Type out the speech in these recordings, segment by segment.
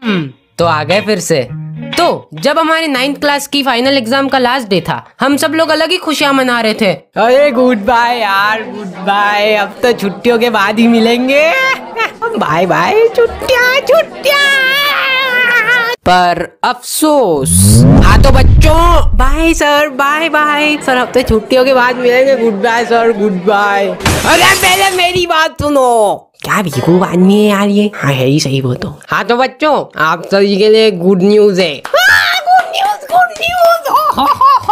तो आ गए फिर से। तो जब हमारे 9th क्लास की फाइनल एग्जाम का लास्ट डे था, हम सब लोग अलग ही खुशियां मना रहे थे। अरे गुड बाय यार, गुड बाय, अब तो छुट्टियों के बाद ही मिलेंगे। बाय बाय, छुट्टियां छुट्टियां। पर अफसोस। हाँ तो बच्चों, bye sir, bye bye sir, अब तो छुट्टियों के बाद मिलेंगे। Good bye sir, good bye. अरे पहले मेरी बात सुनो। क्या बेवकूफ आदमी है यार ये। हाँ है ही सही वो तो। हाँ तो बच्चों, आप सभी के लिए गुड न्यूज है। Good news, good news.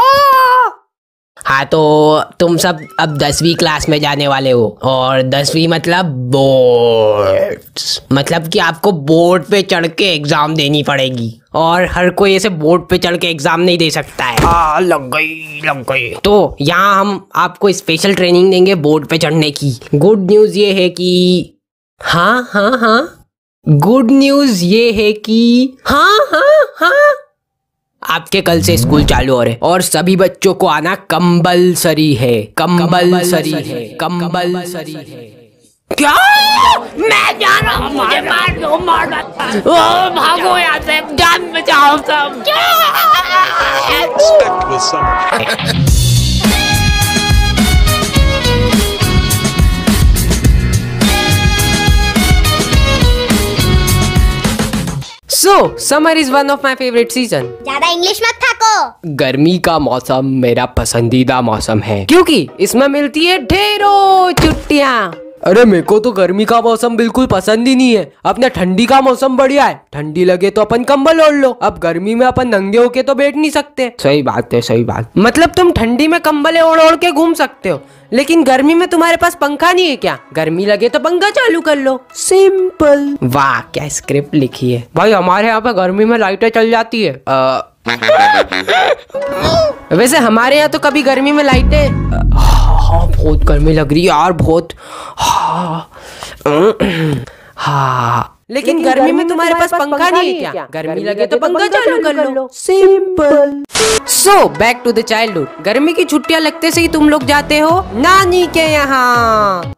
हाँ तो तुम सब अब 10वीं क्लास में जाने वाले हो, और 10वीं मतलब बोर्ड, मतलब कि आपको बोर्ड पे चढ़ के एग्जाम देनी पड़ेगी, और हर कोई ऐसे बोर्ड पे चढ़ के एग्जाम नहीं दे सकता है। लग गई। तो यहाँ हम आपको स्पेशल ट्रेनिंग देंगे बोर्ड पे चढ़ने की। गुड न्यूज ये है कि हाँ, गुड न्यूज ये है कि हाँ, आपके कल से स्कूल चालू हो रहे, और सभी बच्चों को आना कंपल्सरी है। कंपल्सरी है। क्या? मैं जा रहा हूँ, मुझे मार दो, भागो यहाँ से, जान बचाओ सब। Summer is one of my favourite season. ज्यादा इंग्लिश मत थाको। गर्मी का मौसम मेरा पसंदीदा मौसम है, क्योंकि इसमें मिलती है ढेरों छुट्टियाँ। अरे मेरे को तो गर्मी का मौसम बिल्कुल पसंद ही नहीं है। अपने ठंडी का मौसम बढ़िया है, ठंडी लगे तो अपन कंबल ओढ़ लो। अब गर्मी में अपन नंगे होके तो बैठ नहीं सकते। सही बात है, सही बात। मतलब तुम ठंडी में कंबल ओढ़ ओढ़ के घूम सकते हो, लेकिन गर्मी में तुम्हारे पास पंखा नहीं है क्या? गर्मी लगे तो पंखा चालू कर लो, सिंपल। वाह क्या स्क्रिप्ट लिखी है भाई। हमारे यहाँ पे गर्मी में लाइटें चल जाती है। वैसे हमारे यहाँ तो कभी गर्मी में लाइटें बहुत गर्मी लग रही है यार, बहुत। हाँ लेकिन गर्मी में तुम्हारे पास पंखा नहीं है क्या? गर्मी लगे तो पंखा चालू कर लो, simple. So back to the childhood. गर्मी की छुट्टियां लगते से ही तुम लोग जाते हो नानी के यहाँ।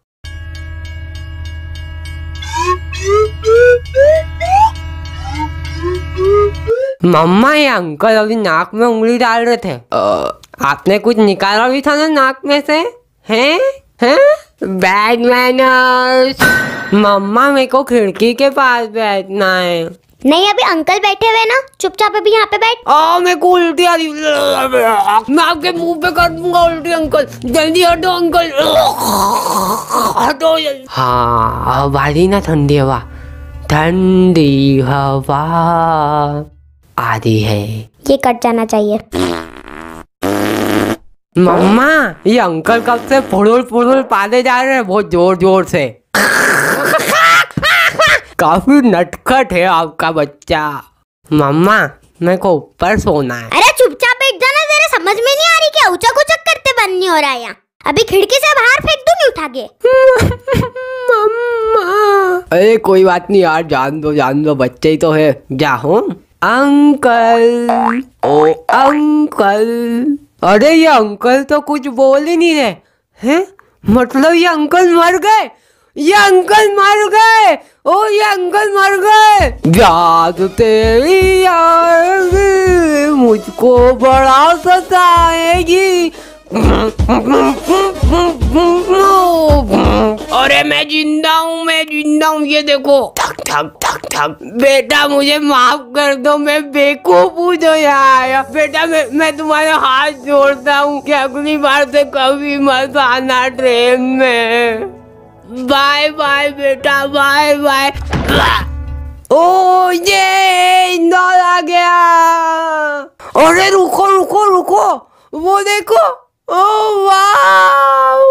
मम्मा, ये अंकल अभी नाक में उंगली डाल रहे थे। आपने कुछ निकाला भी था ना नाक में से? हैं? Bad manners. मम्मा, मेरे को खिड़की के पास बैठना है। नहीं, अभी अंकल बैठे हुए ना, चुपचाप अभी यहाँ पे बैठ। मेरे को उल्टी आ रही, मैं आपके मुंह पे कर दूंगा उल्टी। अंकल जल्दी हटो, अंकल हटो। हाँ अब आ रही ना ठंडी हवा, ठंडी हवा आ रही है। ये कट जाना चाहिए। मम्मा, ये अंकल कब से फुड़ुल पादे जा रहे हैं बहुत जोर जोर से। काफी नटखट है आपका बच्चा। मम्मा, मेरे को ऊपर सोना है। अरे चुपचाप बैठ जाना, तेरे समझ में नहीं आ रही क्या? उचक उचक करते बंद नहीं हो रहा है यहाँ। अभी खिड़की से बाहर फेंक दूंगी उठा के। मम्मा, अरे कोई बात नहीं यार, जान दो, बच्चे ही तो है। जाओ अंकल, ओ अंकल। अरे ये अंकल तो कुछ बोल ही नहीं रहे हैं। मतलब ये अंकल मर गए, ये अंकल मर गए। ओ ये अंकल मर गए। याद तेरी आएगी, मुझको बड़ा सताएगी। अरे मैं जिंदा हूँ, ये देखो। थक थक थक थक। बेटा मुझे माफ कर दो, मैं बेवकूफ हूँ जो यहाँ आया। बेटा मैं तुम्हारे हाथ जोड़ता हूँ कि अगली बार से कभी मत आना ट्रेन में। बाय बाय बेटा, बाय बाय। ओ ये इंदौर आ गया। अरे रुको, वो देखो। ओ वाओ,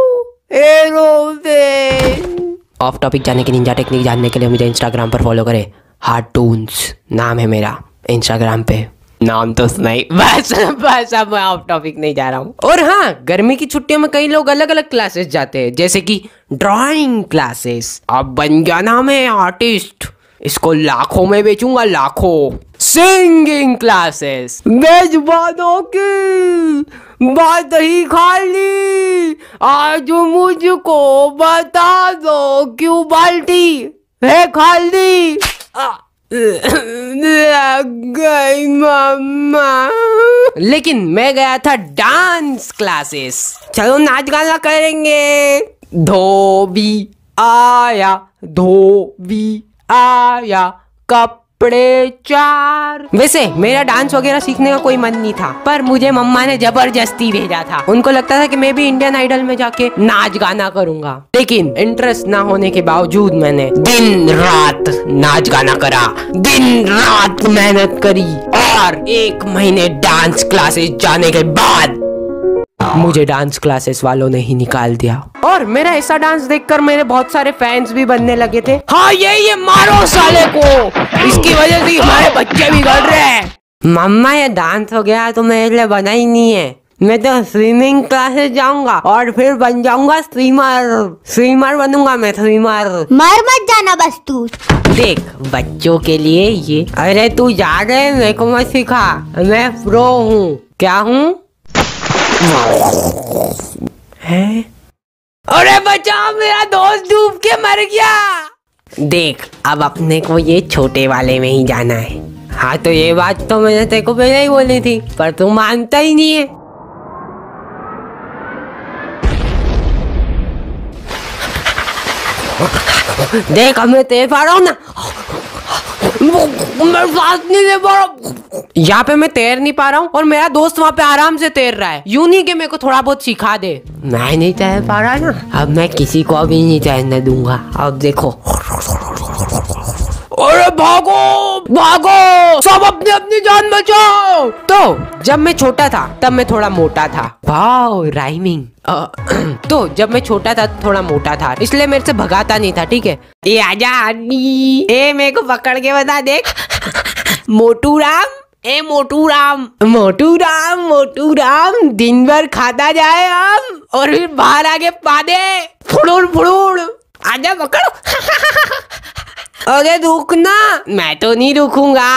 एरोप्लेन। ऑफ टॉपिक जाने की निंजा टेक्निक जानने के लिए मुझे इंस्टाग्राम पर फॉलो करें। हार्टून्स नाम है मेरा इंस्टाग्राम पे। नाम तो नहीं, बस अब मैं ऑफ टॉपिक नहीं जा रहा हूँ। और हाँ, गर्मी की छुट्टियों में कई लोग अलग अलग क्लासेस जाते हैं, जैसे कि ड्राइंग क्लासेस। अब बन गया ना मैं आर्टिस्ट, इसको लाखों में बेचूंगा, लाखों। सिंगिंग क्लासेस, मेजबानों की बात ही खाली, आज मुझको बता दो क्यों बाल्टी है खाली। गई मम्मा। लेकिन मैं गया था डांस क्लासेस। चलो नाच गाना करेंगे। धोबी आया, धोबी आया, कपड़े चार। वैसे मेरा डांस वगैरह सीखने का कोई मन नहीं था, पर मुझे मम्मा ने जबरदस्ती भेजा था। उनको लगता था कि मैं भी इंडियन आइडल में जाके नाच गाना करूंगा। लेकिन इंटरेस्ट ना होने के बावजूद मैंने दिन रात नाच गाना करा, दिन रात मेहनत करी, और 1 महीने डांस क्लासेस जाने के बाद मुझे डांस क्लासेस वालों ने ही निकाल दिया। और मेरा ऐसा डांस देखकर मेरे बहुत सारे फैंस भी बनने लगे थे। हाँ ये मारो साले को, इसकी वजह से हमारे बच्चे बिगड़ रहे हैं। मम्मा ये डांस हो गया तो मेरे लिए बना ही नहीं है। मैं तो स्विमिंग क्लासेस जाऊंगा और फिर बन जाऊंगा स्विमर बनूंगा मैं, स्विमर। मर मत जाना बस तू। देख बच्चों के लिए ये। अरे तू जा रहे, मेरे को मत सिखा, मैं प्रो हूँ। क्या हूँ? है? अरे बचाओ, मेरा दोस्त डूब के मर गया। देख अब अपने को ये छोटे वाले में ही जाना है। हाँ तो ये बात तो मैंने तेरे को पहले ही बोली थी, पर तू मानता ही नहीं है। देख अब मैं तेज पा रहा हूँ ना, मैं सांस नहीं ले पा रहा। यहाँ पे मैं तैर नहीं पा रहा हूँ और मेरा दोस्त वहाँ पे आराम से तैर रहा है। यूं नहीं कि मेरे को थोड़ा बहुत सिखा दे। मैं नहीं तैर पा रहा ना, अब मैं किसी को भी नहीं तैरने दूंगा। अब देखो, अरे भागो भागो, सब अपनी अपनी जान बचाओ। तो जब मैं छोटा था तब मैं थोड़ा मोटा था। Wow rhyming. तो जब मैं छोटा था थोड़ा मोटा था, इसलिए मेरे से भगाता नहीं था। ठीक है, ये आजा आदमी, ए मेरे को पकड़ के बता। देख मोटू राम, ए मोटू राम, मोटू राम, मोटू राम, दिन भर खाता जाए आम और फिर बाहर आके पा दे फुड़ुड़ फुड़ुड़। आजा पकड़ो। अरे रुकना, मैं तो नहीं रुकूंगा।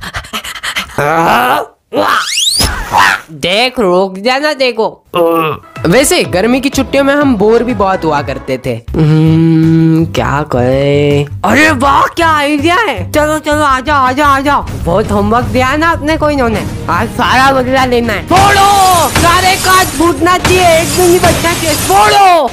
देख रोक जाना। देखो वैसे गर्मी की छुट्टियों में हम बोर भी बहुत हुआ करते थे। क्या करे? अरे वाह क्या आइडिया है। चलो चलो आजा आजा आजा। बहुत होमवर्क दिया ना अपने को इन्होंने, आज सारा बदला लेना है। फोड़ो सारे कांच, फूटना चाहिए, एक भी नहीं बचना चाहिए। फोड़ो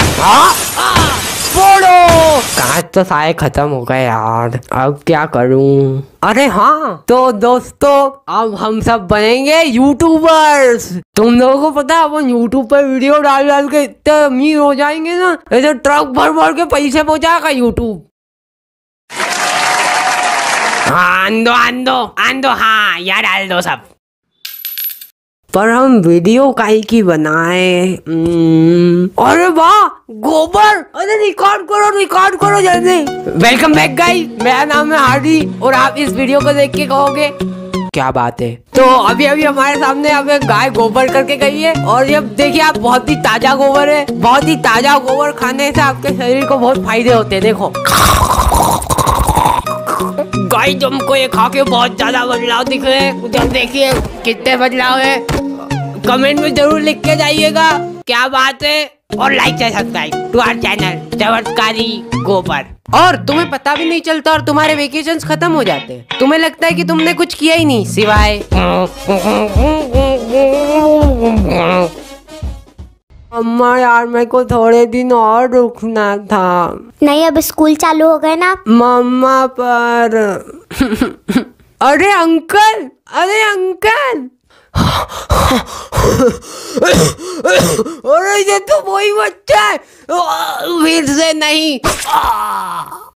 फोड़ो। कांच तो सारे खत्म हो गए यार, अब क्या करूं? अरे हाँ तो दोस्तों, अब हम सब बनेंगे यूट्यूबर्स। तुम लोगों को पता है अपन यूट्यूब पर वीडियो डाल डाल के इतने अमीर हो जाएंगे ना, ऐसे ट्रक भर भर के पैसे पहुंचाएगा यूट्यूब। हाँ आंदो आंदो आंदो, हाँ यार डाल दो सब। पर हम वीडियो काहे की बनाए? अरे वाह गोबर, अरे रिकॉर्ड करो जल्दी। वेलकम बैक गाइस, मेरा नाम है हार्डी और आप इस वीडियो को देख के कहोगे क्या बात है। तो अभी हमारे सामने अब एक गाय गोबर करके गई है और ये देखिए आप, बहुत ही ताजा गोबर है। बहुत ही ताजा गोबर खाने से आपके शरीर को बहुत फायदे होते हैं। देखो गाय तुमको ये खा के बहुत ज्यादा बदलाव दिख रहे हैं। जब देखिए कितने बदलाव है, कमेंट में जरूर लिख के जाइएगा क्या बात है। और लाइक से सब्सक्राइब टू आवर चैनल चमत्कारी गोबर। और तुम्हें पता भी नहीं चलता और तुम्हारे वेकेशंस खत्म हो जाते हैं। तुम्हें लगता है कि तुमने कुछ किया ही नहीं सिवाय अम्मा यार मेरे को थोड़े दिन और रुकना था। नहीं अब स्कूल चालू हो गए ना मम्मा पर। अरे अंकल, अरे अंकल। अरे ये तो वही बच्चा है। फिर से नहीं।